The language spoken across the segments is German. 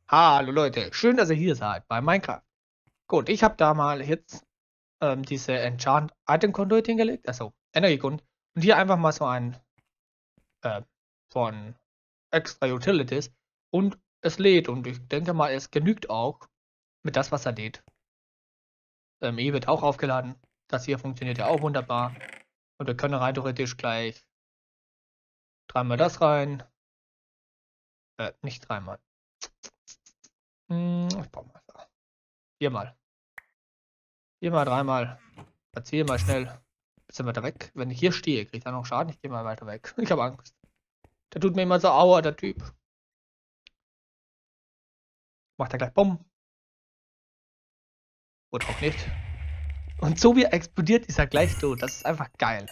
Hallo Leute, schön, dass ihr hier seid bei Minecraft. Gut, ich habe da mal jetzt diese Enchant Item Conduit hingelegt, also Energiegrund, und hier einfach mal so ein äh, von extra Utilities und es lädt und ich denke mal, es genügt auch mit das, was er lädt. wird auch aufgeladen. Das hier funktioniert ja auch wunderbar und wir können rein theoretisch gleich dreimal das rein, nicht dreimal. Ich brauche mal viermal. Viermal, dreimal. Erzähl mal schnell. Bisschen weiter weg. Wenn ich hier stehe, kriegt er noch Schaden. Ich gehe mal weiter weg. Ich habe Angst. Der tut mir immer so aua, der Typ. Macht er gleich Bumm. Oder auch nicht. Und so wie er explodiert, ist er gleich tot. Das ist einfach geil.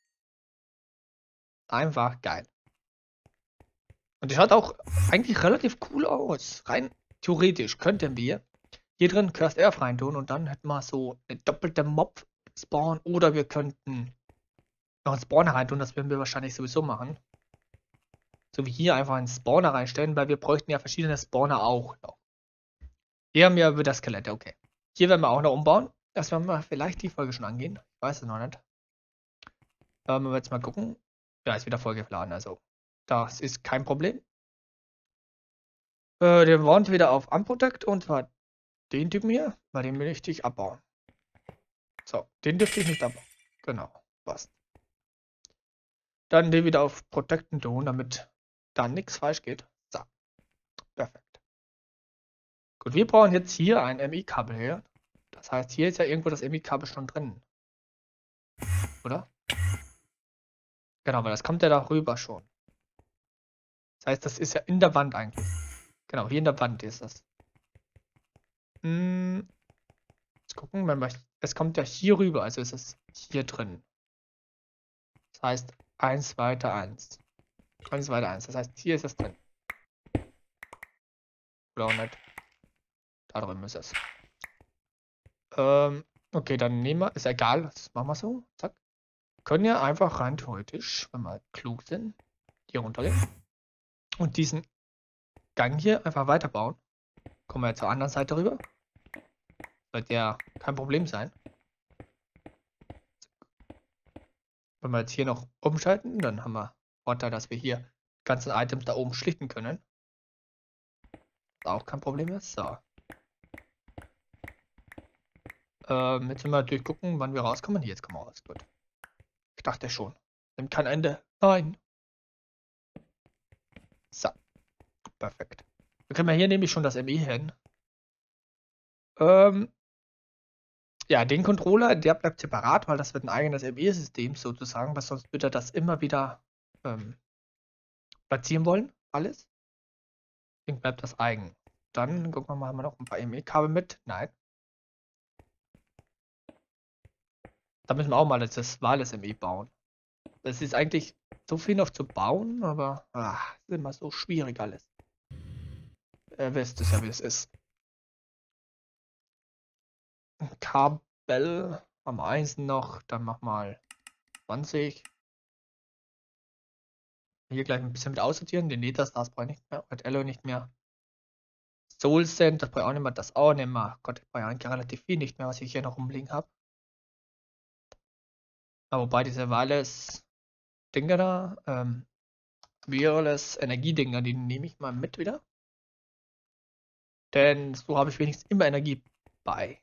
Einfach geil. Und der schaut auch eigentlich relativ cool aus. Rein theoretisch könnten wir hier drin Cursed Earth reintun und dann hätten wir so eine doppelte Mob-Spawn. Oder wir könnten noch einen Spawner reintun. Das werden wir wahrscheinlich sowieso machen. So wie hier einfach einen Spawner reinstellen, weil wir bräuchten ja verschiedene Spawner auch noch. Hier haben wir wieder Skelette, okay. Hier werden wir auch noch umbauen. Das werden wir vielleicht die Folge schon angehen. Ich weiß es noch nicht. Wenn wir jetzt mal gucken. Ja, ist wieder vollgeladen, also das ist kein Problem. Den Wand wieder auf Unprotect und zwar den Typen hier, weil den möchte ich abbauen. So, den dürfte ich nicht abbauen. Genau, passt. Dann den wieder auf Protecten tun, damit da nichts falsch geht. So, perfekt. Gut, wir brauchen jetzt hier ein MI-Kabel her. Das heißt, hier ist ja irgendwo das MI-Kabel schon drin. Oder? Genau, weil das kommt ja darüber schon. Das heißt, das ist ja in der Wand eigentlich. Genau, hier in der Wand ist das. Jetzt gucken, es kommt ja hier rüber, also ist es hier drin. Das heißt 1 weiter 1. 1 weiter 1. Das heißt, hier ist es drin. Oder auch nicht. Da drüben ist es. Okay, dann nehmen wir, ist egal, das machen wir so. Zack. Können ja einfach rein theoretisch, wenn wir klug sind, hier runtergehen. Und diesen Gang hier einfach weiterbauen. Kommen wir jetzt zur anderen Seite rüber. Wird ja kein Problem sein. Wenn wir jetzt hier noch umschalten, dann haben wir Vorteil, dass wir hier ganzen Items da oben schlichten können. Auch kein Problem ist. So. Jetzt müssen wir natürlich gucken, wann wir rauskommen. Hier, jetzt kommen wir raus. Gut. Ich dachte schon. Nimmt kein Ende. Nein. So. Perfekt. Wir können hier nämlich schon das ME hin. Ja, den Controller, der bleibt separat, weil das wird ein eigenes ME-System sozusagen, weil sonst wird er das immer wieder platzieren wollen. Alles. Deswegen bleibt das eigen. Dann gucken wir mal, haben wir noch ein paar ME-Kabel mit? Nein. Da müssen wir auch mal das Wireless ME bauen. Das ist eigentlich so viel noch zu bauen, aber ist immer so schwierig alles. Ihr wisst es ja, wie es ist. Kabel am 1 noch, dann mach mal 20. Hier gleich ein bisschen mit aussortieren. Den Nether-Stars brauche ich nicht mehr. Red Alloy nicht mehr. Soul Sand, das brauche ich auch nicht mehr. Das auch nicht mehr. Gott, ich brauche eigentlich relativ viel nicht mehr, was ich hier noch rumliegen habe. Aber wobei diese Wireless-Dinger da, Wireless-Energiedinger, die nehme ich mal mit wieder. Denn so habe ich wenigstens immer Energie bei.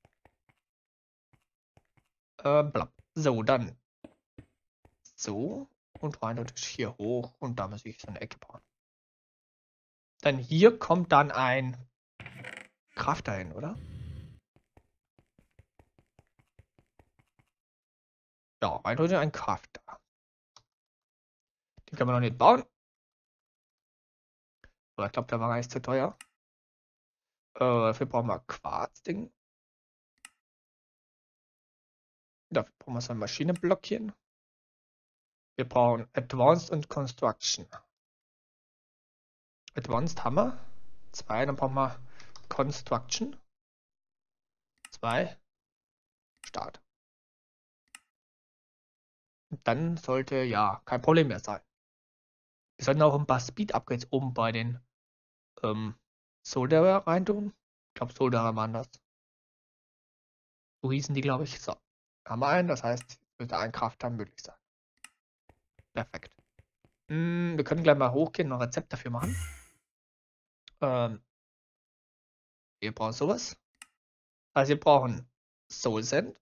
Blapp. So, dann. So. Und rein und hier hoch. Und da muss ich so eine Ecke bauen. Dann hier kommt dann ein Crafter hin, oder? Ja, eindeutig ein Crafter. Den kann man noch nicht bauen. Aber ich glaube, der war gar nicht zu teuer. Dafür brauchen wir Quarzding. Dafür brauchen wir so ein Maschinenblockchen. Wir brauchen Advanced und Construction. Advanced haben wir. 2, dann brauchen wir Construction. 2. Start. Und dann sollte ja kein Problem mehr sein. Wir sollten auch ein paar Speed-Upgrades oben bei den Solderer reintun. Ich glaube, Solderer waren das. So hießen die, glaube ich. So. Haben wir einen, das heißt, müsste ein Krafttank möglich sein. Perfekt. Wir können gleich mal hochgehen und ein Rezept dafür machen. Wir brauchen sowas. Also wir brauchen Soul Sand.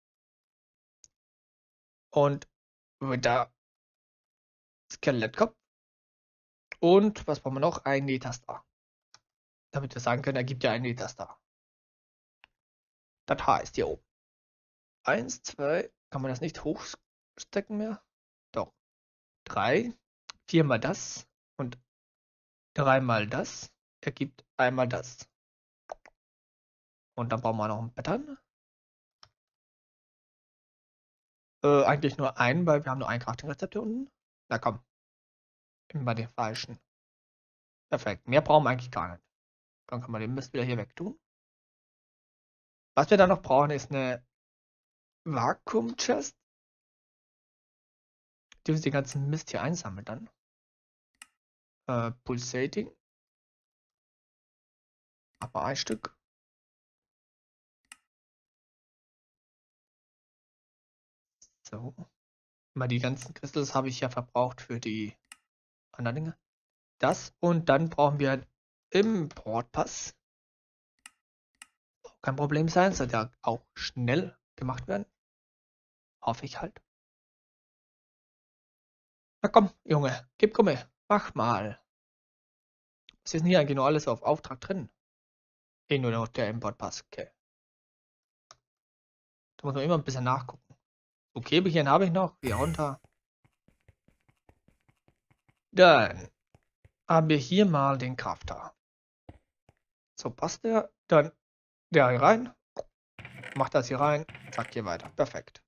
Und wieder Skelettkopf. Und was brauchen wir noch? Ein Netaster. Damit wir sagen können, er gibt ja ein Netaster. Das heißt hier oben. 1, 2, kann man das nicht hochstecken mehr? Doch. 3, 4 mal das und 3 mal das ergibt einmal das. Und dann brauchen wir noch ein Pattern. Eigentlich nur einen, weil wir haben nur ein Crafting-Rezept hier unten. Na komm. Immer den falschen. Perfekt. Mehr brauchen wir eigentlich gar nicht. Dann kann man den Mist wieder hier wegtun. Was wir dann noch brauchen, ist eine Vakuum-Chest. Die uns den ganzen Mist hier einsammeln dann. Pulsating. Aber ein Stück. So. Mal die ganzen Crystals habe ich ja verbraucht für die anderen Dinge. Das und dann brauchen wir einen Importpass. Kein Problem sein, soll ja auch schnell gemacht werden. Hoffe ich halt. Na komm, Junge, gib Gumme, mach mal. Was ist denn hier eigentlich nur alles auf Auftrag drin? Nur noch der Importpass, okay. Da muss man immer ein bisschen nachgucken. So, Käbelchen habe ich noch, hier runter. Dann haben wir hier mal den Crafter. So, passt der? Dann der hier rein. Macht das hier rein. Zack, hier weiter. Perfekt.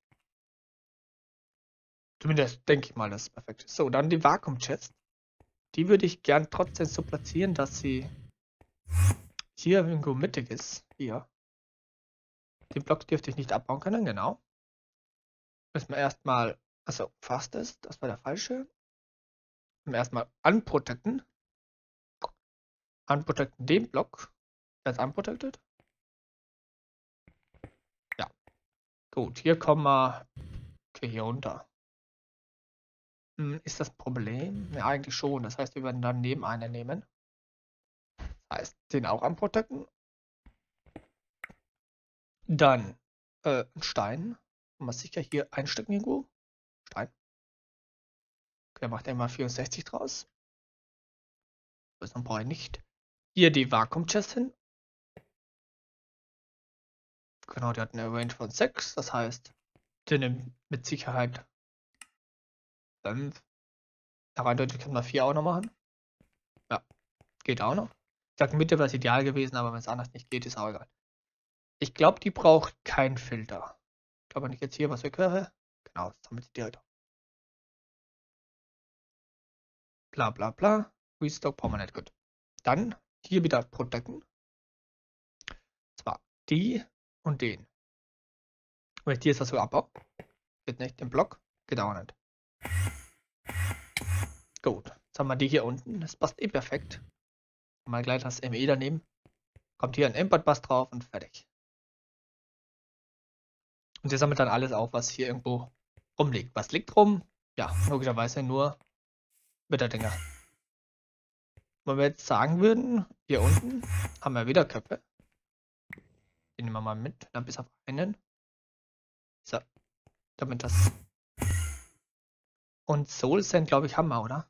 Zumindest denke ich mal, das ist perfekt. So, dann die Vakuum-Chest. Die würde ich gern trotzdem so platzieren, dass sie hier irgendwo mittig ist. Hier. Den Block dürfte ich nicht abbauen können, genau. Müssen wir erstmal, also fast ist, das war der falsche. Müssen wir erstmal unprotecten. Unprotecten den Block. Der ist unprotected. Ja. Gut, hier kommen wir. Okay, hier runter. Ist das ein Problem? Ja, eigentlich schon. Das heißt, wir werden dann neben einen nehmen. Das heißt, den auch unprotecten. Dann ein Stein. Und was sicher hier einstecken irgendwo. Stein. Okay, macht er mal 64 draus. Das brauche ich nicht. Hier die Vakuum-Chest hin. Genau, die hat eine Range von 6. Das heißt, der nimmt mit Sicherheit 5. Ja, eindeutig können wir 4 auch noch machen. Ja, geht auch noch. Ich sag, Mitte wäre es ideal gewesen, aber wenn es anders nicht geht, ist auch egal. Ich glaube, die braucht keinen Filter. Ich glaube, wenn ich jetzt hier was wegwerfe, genau, das sammelt sie direkt auf. Bla bla bla. Restock brauchen wir nicht, gut. Dann hier wieder protecten. Zwar die und den. Wenn ich die jetzt das so abbaue, geht nicht. Den Block geht auch nicht. Gut, jetzt haben wir die hier unten. Das passt eh perfekt. Mal gleich das ME daneben. Kommt hier ein Import-Bus drauf und fertig. Und der sammelt dann alles auf, was hier irgendwo rumliegt. Was liegt rum? Ja, logischerweise nur Witterdinger. Wenn wir jetzt sagen würden, hier unten haben wir wieder Köpfe. Die nehmen wir mal mit, dann bis auf einen. So, damit das. Und Soul Sand, glaube ich, haben wir, oder?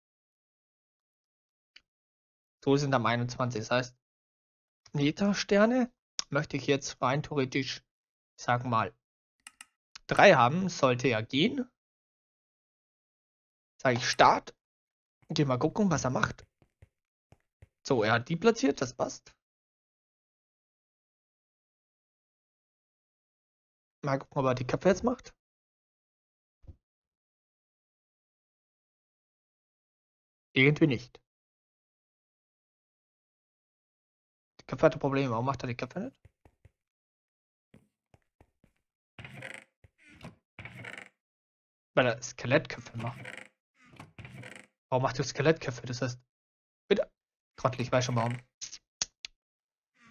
Soul sind am 21. Das heißt, Nether-Sterne möchte ich jetzt rein theoretisch, ich sag mal, 3 haben. Sollte ja gehen. Sage ich Start. Gehen mal gucken, was er macht. So, er hat die platziert, das passt. Mal gucken, ob er die Köpfe jetzt macht. Irgendwie nicht. Die Köpfe hatte Probleme. Warum macht er die Köpfe nicht? Weil er Skelettköpfe macht. Warum macht er Skelettköpfe? Das heißt, bitte. Trottel, ich weiß schon warum.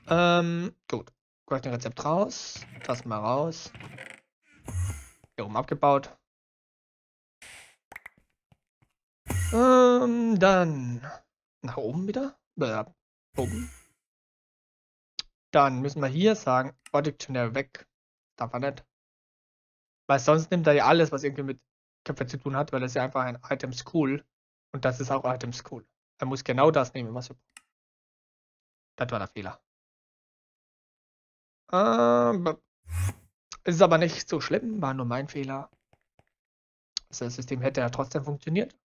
Gut. Correcting Rezept raus. Das mal raus. Hier oben abgebaut. Dann nach oben wieder. Oben. Dann müssen wir hier sagen, Dictionary weg. Darf er nicht. Weil sonst nimmt er ja alles, was irgendwie mit Köpfe zu tun hat, weil das ist ja einfach ein Item School. Und das ist auch Item School. Er muss genau das nehmen, was wir. Das war der Fehler. Ist aber nicht so schlimm, war nur mein Fehler. Also das System hätte ja trotzdem funktioniert.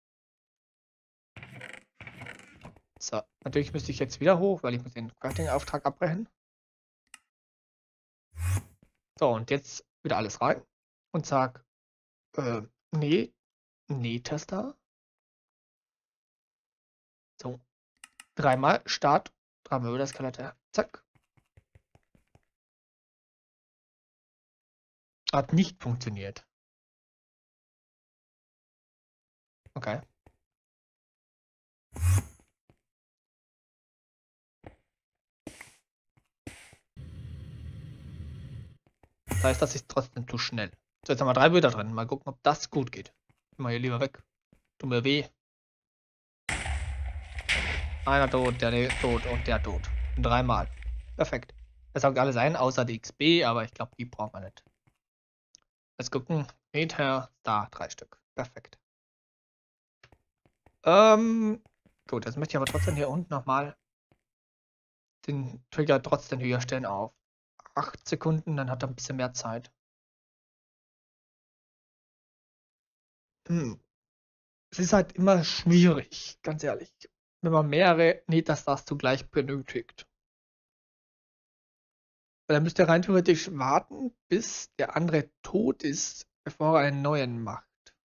So, natürlich müsste ich jetzt wieder hoch, weil ich muss den Crafting-Auftrag abbrechen. So, und jetzt wieder alles rein und sag, nee, Tester. So, dreimal Start, dreimal über das Skelett. Zack. Hat nicht funktioniert. Okay. Das heißt, das ist trotzdem zu schnell. So, jetzt haben wir 3 Bilder drin. Mal gucken, ob das gut geht. Geh mal hier lieber weg. Tut mir weh. Einer tot, der tot und der tot. Und 3-mal. Perfekt. Das saugt alles ein, außer die XP, aber ich glaube, die braucht man nicht. Let's gucken. Meter, da, 3 Stück. Perfekt. Gut, jetzt möchte ich aber trotzdem hier unten nochmal den Trigger trotzdem höher stellen auf 8 Sekunden, dann hat er ein bisschen mehr Zeit. Es ist halt immer schwierig, ganz ehrlich, wenn man mehrere Metastars zugleich benötigt. Weil dann müsst ihr rein theoretisch warten, bis der andere tot ist, bevor er einen neuen macht.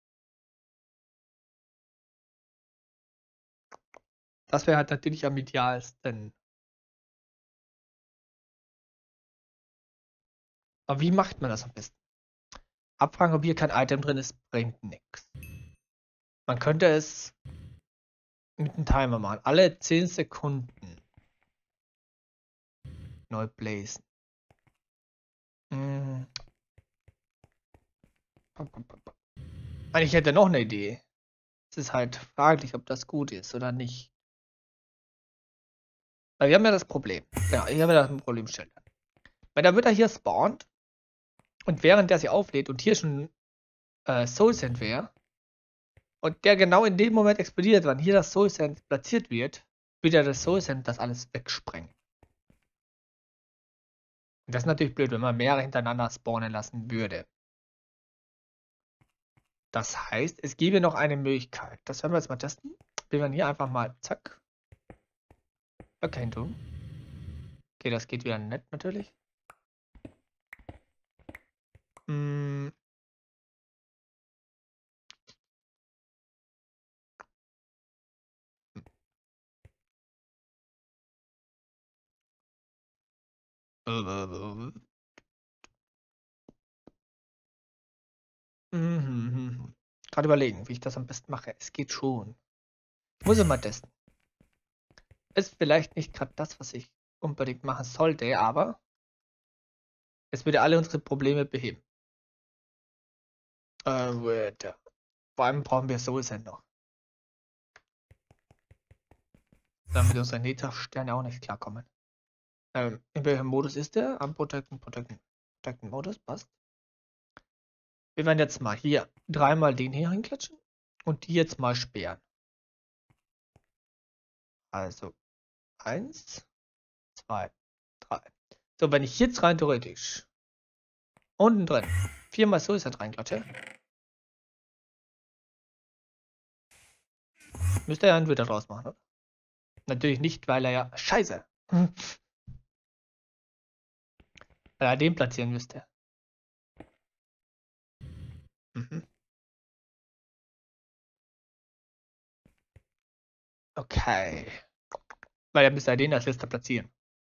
Das wäre halt natürlich am idealsten. Aber wie macht man das am besten? Abfragen, ob hier kein Item drin ist, bringt nichts. Man könnte es mit einem Timer machen. Alle 10 Sekunden neu blazen. Hm. Ich hätte noch eine Idee. Es ist halt fraglich, ob das gut ist oder nicht. Weil wir haben ja das Problem. Ja, ich habe ja das Problem schildern. Weil da wird er hier spawnt und während der sich auflädt und hier schon Soul Sand wäre und der genau in dem Moment explodiert, wann hier das Soul Sand platziert wird, wird ja das Soul Sand das alles wegsprengen. Und das ist natürlich blöd, wenn man mehrere hintereinander spawnen lassen würde. Das heißt, es gäbe noch eine Möglichkeit. Das werden wir jetzt mal testen. Wir werden hier einfach mal, zack, Erkennung. Okay, das geht wieder nett natürlich. Hm. Gerade überlegen, wie ich das am besten mache. Es geht schon. Ich muss es mal testen. Ist vielleicht nicht gerade das, was ich unbedingt machen sollte, aber es würde alle unsere Probleme beheben. Vor allem brauchen wir Soul Sand noch. Damit unsere Nether-Sterne auch nicht klarkommen. In welchem Modus ist der? Am Protecten Modus, passt. Wir werden jetzt mal hier 3-mal den hier hinklatschen und die jetzt mal sperren. Also 1, 2, 3. So, wenn ich jetzt rein theoretisch unten drin 4-mal Suicide reinklatsche, müsste er einen wieder draus machen, oder? Natürlich nicht, weil er ja. Scheiße! Weil er den platzieren müsste. Mhm. Okay. Weil er müsste ja den als letzter platzieren.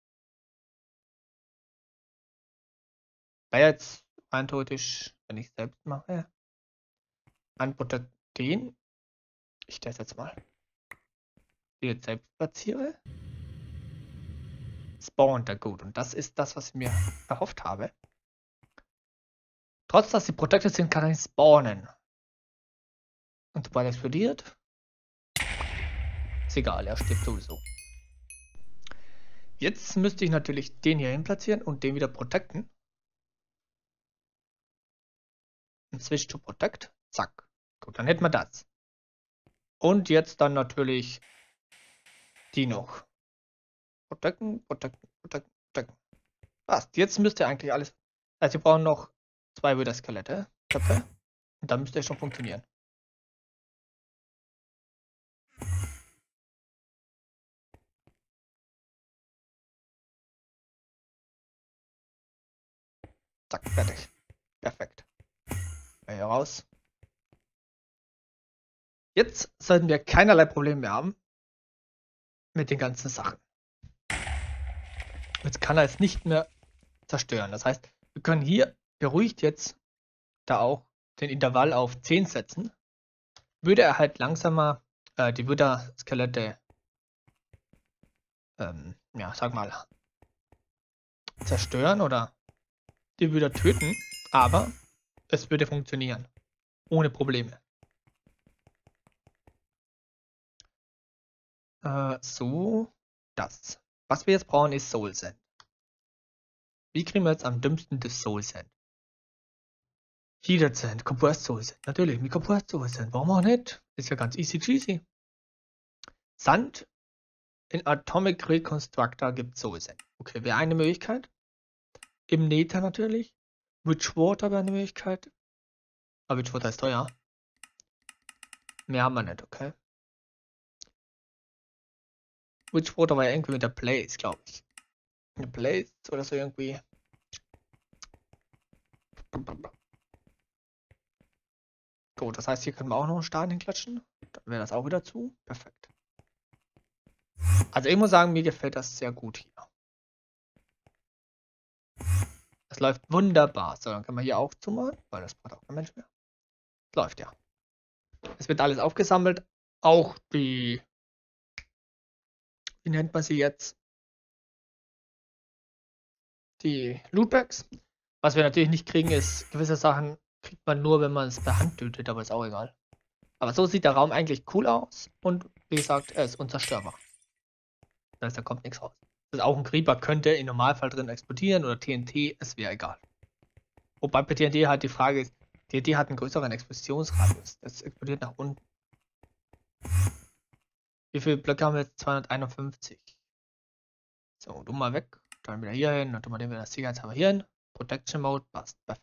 Weil jetzt rein theoretisch, wenn ich selbst mache, antwortet den. Ich das jetzt mal. Die jetzt selbst platziere. spawnt er gut. Und das ist das, was ich mir erhofft habe. Trotz, dass sie protected sind, kann er nicht spawnen. Und sobald er explodiert, ist egal, er stirbt sowieso. Jetzt müsste ich natürlich den hier hin platzieren und den wieder protecten. Und switch to protect. Zack. Gut, dann hätten wir das. Und jetzt dann natürlich die noch. Protecten, protecten, protecten, protecten. Passt. Jetzt müsste eigentlich alles. Also wir brauchen noch 2 Wither-Skelette. Köpfe. Und dann müsste es schon funktionieren. Zack, fertig. Perfekt. Hier raus. Jetzt sollten wir keinerlei Probleme mehr haben mit den ganzen Sachen. Jetzt kann er es nicht mehr zerstören. Das heißt, wir können hier beruhigt jetzt da auch den Intervall auf 10 setzen. Würde er halt langsamer die Wither-Skelette ja, sag mal, zerstören oder die Wither töten, aber es würde funktionieren. Ohne Probleme. So, das. Was wir jetzt brauchen, ist Soul Sand. Wie kriegen wir jetzt am dümmsten das Soul Sand? Heated Sand, Compressed Soul Sand. Natürlich, mit Compressed Soul Sand. Warum auch nicht? Ist ja ganz easy cheesy. Sand in Atomic Reconstructor gibt Soul Sand. Okay, wäre eine Möglichkeit. Im Nether natürlich. Witchwater wäre eine Möglichkeit. Aber Witchwater ist teuer. Mehr haben wir nicht, okay. Witchwater war ja irgendwie mit der Blaze, glaube ich. Eine Blaze oder so irgendwie. Gut, das heißt, hier können wir auch noch einen Stein hinklatschen. Dann wäre das auch wieder zu. Perfekt. Also ich muss sagen, mir gefällt das sehr gut hier. Das läuft wunderbar. So, dann können wir hier auch zumachen, weil das braucht auch kein Mensch mehr. Das läuft ja. Es wird alles aufgesammelt. Auch die, wie nennt man sie jetzt? Die Lootbags. Was wir natürlich nicht kriegen, ist, gewisse Sachen kriegt man nur, wenn man es per Hand tötet, aber ist auch egal. Aber so sieht der Raum eigentlich cool aus und wie gesagt, er ist unzerstörbar. Das heißt, da kommt nichts raus. Das ist auch ein Creeper könnte im Normalfall drin explodieren oder TNT, es wäre egal. Wobei bei TNT halt die Frage ist, TNT hat einen größeren Explosionsradius. Das explodiert nach unten. Wie viele Blöcke haben wir jetzt? 251. So, du mal weg. Dann wieder hier hin. Dann tun wir den wieder das sicherheitshalber hier hin. Protection Mode passt. Perfekt.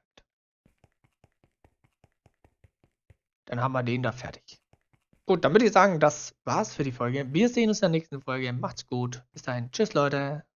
Dann haben wir den da fertig. Gut, dann würde ich sagen, das war's für die Folge. Wir sehen uns in der nächsten Folge. Macht's gut. Bis dahin. Tschüss, Leute.